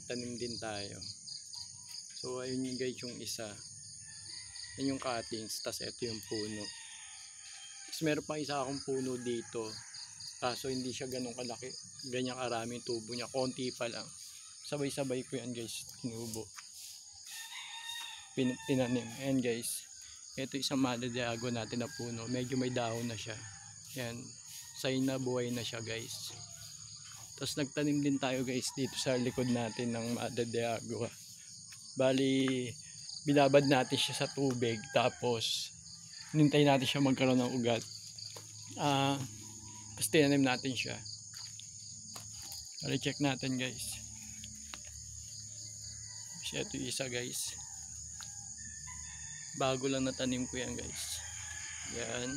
nagtanim din tayo. So ayun yung guys yung isa. Yan yung cuttings, tas ito yung puno. Tapos meron pang isa akong puno dito. Kaso hindi siya ganun kalaki. Ganyan karami yung tubo niya. Konti pa lang. Sabay-sabay ko yan guys. Tinubo. Tinanim. Ayan guys. Ito isang Madre natin na puno. Medyo may dahon na siya. Yan. Sign na buhay na siya guys. Tapos nagtanim din tayo guys dito sa likod natin ng Madre. Bali, binabad natin siya sa tubig. Tapos, nintay natin siya magkaroon ng ugat. Tapos tinanim natin siya. Bali, check natin guys. Kasi ito yung isa guys. Bago lang natanim ko yan guys. Yan.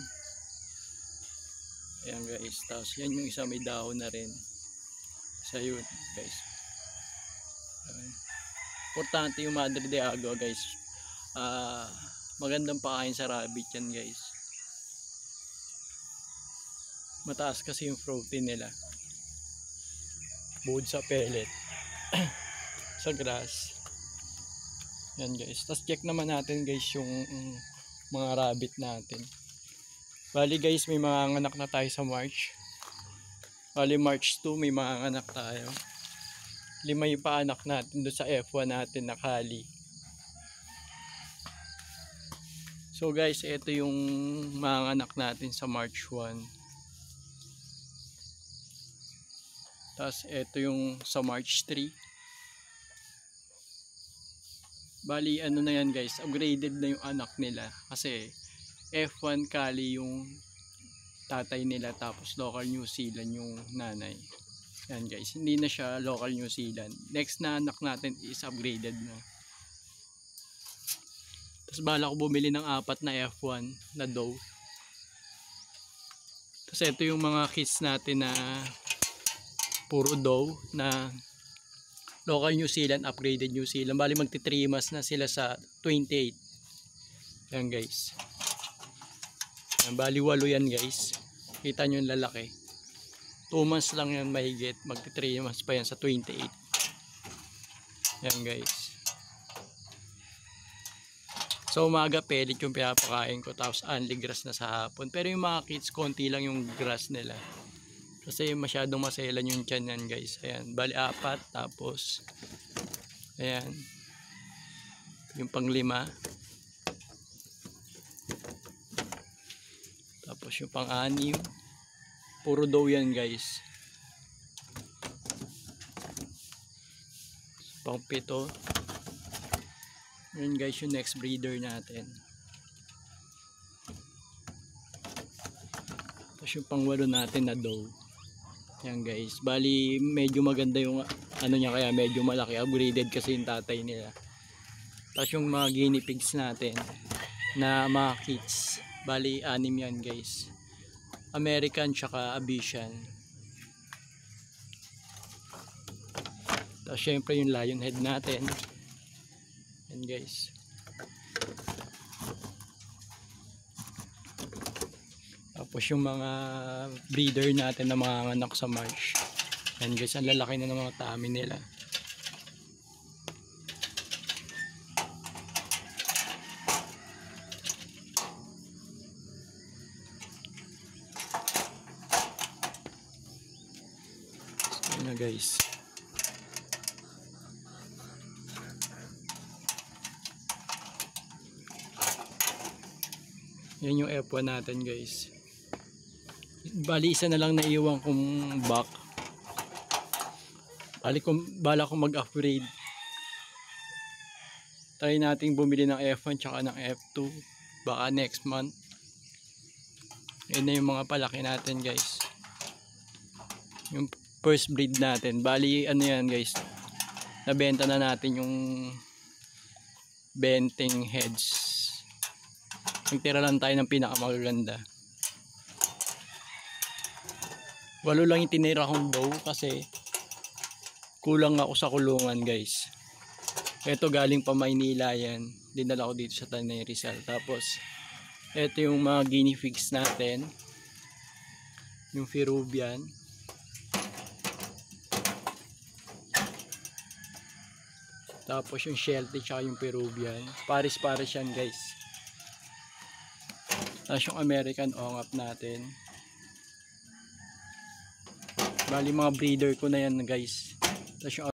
Ayan guys. Tapos yan yung isa may dahon na rin. Sa yun guys. Ayan. Importante yung Madre guys. Magandang pakain sa rabbit yan guys. Mataas kasi yung protein nila. Bukod sa pellet. Sa grass. Yan guys. Tapos check naman natin guys yung mga rabbit natin. Bali guys, may mga anak na tayo sa March. Bali March 2 may mga anak tayo. 5 yung paanak natin doon sa F1 natin na kali. So guys, ito yung mga anak natin sa March 1. Tapos ito yung sa March 3. Bali ano na yan guys, upgraded na yung anak nila kasi F1 kali yung tatay nila tapos local New Zealand yung nanay. Yan guys, hindi na siya local New Zealand. Next na anak natin is upgraded na. Tapos bala ko bumili ng 4 na F1 na doe. Tapos ito yung mga kids natin na puro doe na local New Zealand, upgraded New Zealand. Bali magti 3 months na sila sa 28. Yan guys. Yan, bali 8 yan guys. Kita nyo yung lalaki. 2 months lang yan mahigit. Magti 3 months pa yan sa 28. Yan guys. So umaga pellet yung pinapakain ko. Tapos only grass na sa hapon. Pero yung mga kids, konti lang yung grass nila. Kasi masyadong maselan yung tiyan yan guys. Ayan. Bali 4. Tapos ayan. Yung pang-5. Tapos yung pang-6. Puro doe yan guys. Pang-7. Yan guys yung next breeder natin. Tapos yung pang-8 natin na doe. Yan guys, bali medyo maganda yung ano niya kaya medyo malaki, upgraded kasi yung tatay nila. Tapos yung mga guinea pigs natin na mga kids, bali 6 yan guys. American tsaka Abyssian. Tapos syempre yung lion head natin. Yan guys. Tapos yung mga breeder natin na mga anak sa March. Yan guys, ang lalaki na ng mga tummy nila. So yun na guys. Yan yung F1 natin guys. Bali isa na lang naiwan kong back. Bala kong mag-upgrade. Try nating bumili ng F1 tsaka ng F2 baka next month. Yan na yung mga palaki natin guys. Yung first breed natin. Bali ano yan guys, nabenta na natin yung benting heads. Nagtira lang tayo ng pinakamagaganda. 8 lang yung tinira kong doe kasi kulang ako sa kulungan guys. Ito galing pa Maynila yan. Dinala ko dito sa Tanay Rizal. Tapos ito yung mga guinea pigs natin. Yung Peruvian. Tapos yung Sheltie tsaka yung Peruvian. Pares-pares yan guys. Tapos yung American ongap natin. Bali mga breeder ko na yan guys. Tapos yung